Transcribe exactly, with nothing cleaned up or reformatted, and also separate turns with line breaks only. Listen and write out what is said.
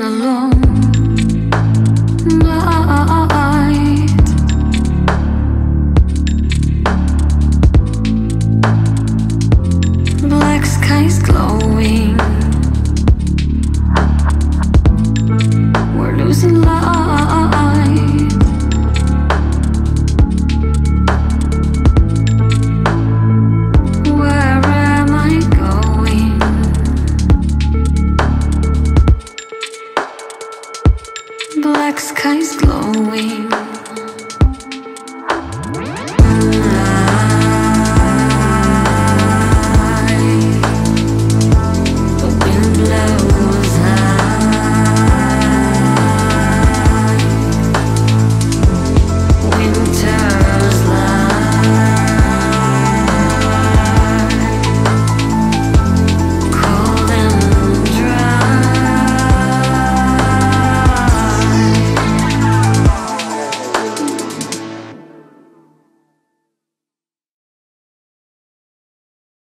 a long night. Black skies glowing. We're losing light. Where am I going? Black skies glowing.